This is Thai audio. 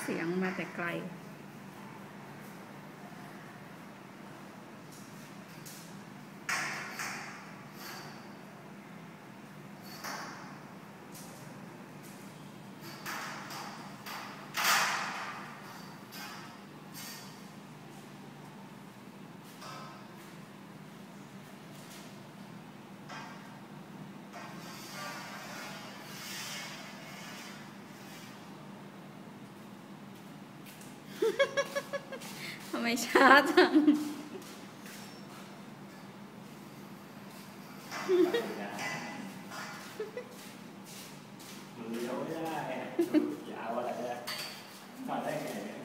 สียงมาแต่ไกลทำไมช้าจังมันเลี้ยวไม่ได้ยาวอะไรเนี่ยมาได้ไง